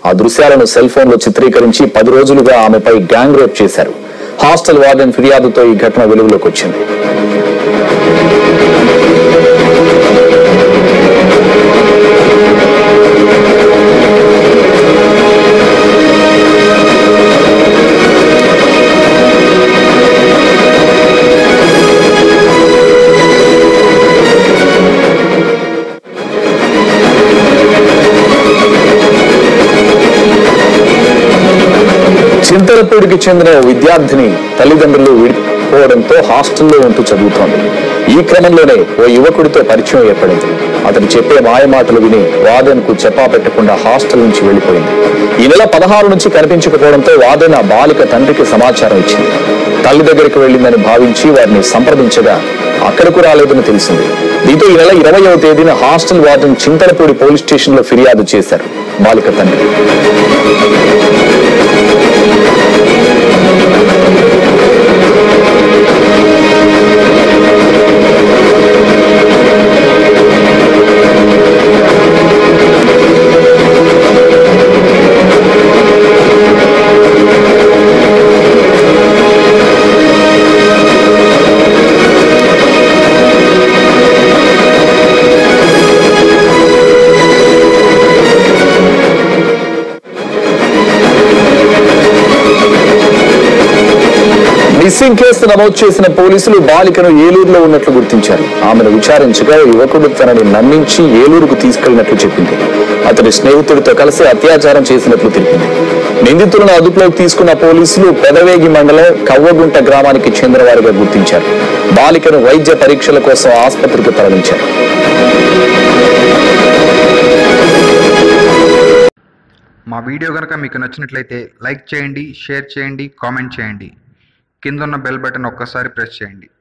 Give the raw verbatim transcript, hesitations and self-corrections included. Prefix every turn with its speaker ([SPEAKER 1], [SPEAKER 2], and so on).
[SPEAKER 1] ఆ దృశ్యాలను cell phone లో చిత్రీకరించి పది రోజులుగా ఆమెపై గ్యాంగ్ రేప్ చేశారు. హాస్టల్ వార్డెన్ ఫిర్యాదుతో ఈ ఘటన వెలుగులోకి వచ్చింది. చింతలపూడికి చెందిన విద్యార్థిని తల్లిదండ్రులు విడిపోవడంతో హాస్టల్లో ఉంటూ చదువుతోంది. ఈ క్రమంలోనే ఓ యువకుడితో పరిచయం ఏర్పడింది. అతను చెప్పే మాయమాటలు విని వార్డెన్ కు చెప్పా పెట్టకుండా హాస్టల్ నుంచి వెళ్లిపోయింది. ఈ నెల పదహారు నుంచి కనిపించకపోవడంతో వార్డెన్ ఆ బాలిక తండ్రికి సమాచారం ఇచ్చింది. తల్లి దగ్గరికి వెళ్లిందని భావించి వారిని సంప్రదించగా అక్కడకు రాలేదని తెలిసింది. దీంతో ఈ నెల ఇరవయవ తేదీన hostel warden Chintalapudi police station లో ఫిర్యాదు చేశారు బాలిక తండ్రి. మిస్సింగ్ కేసు నమోదు చేసిన పోలీసులు బాలికను ఏలూరులో ఉన్నట్లు గుర్తించారు. ఆమెను విచారించగా యువకుడు తనని నమ్మించి ఏలూరుకు తీసుకెళ్లినట్లు చెప్పింది. అతని స్నేహితుడితో కలిసి అత్యాచారం చేసినట్లు తెలిపింది. నిందితులను అదుపులోకి తీసుకున్న పోలీసులు పెదవేగి మండలం కవ్వగుంట గ్రామానికి చెందిన వారిగా గుర్తించారు. బాలికను వైద్య పరీక్షల కోసం ఆసుపత్రికి తరలించారు.
[SPEAKER 2] మా వీడియో కనుక మీకు నచ్చినట్లయితే లైక్ చేయండి, షేర్ చేయండి, కామెంట్ చేయండి. కింద ఉన్న బెల్ బటన్ ఒక్కసారి ప్రెస్ చేయండి.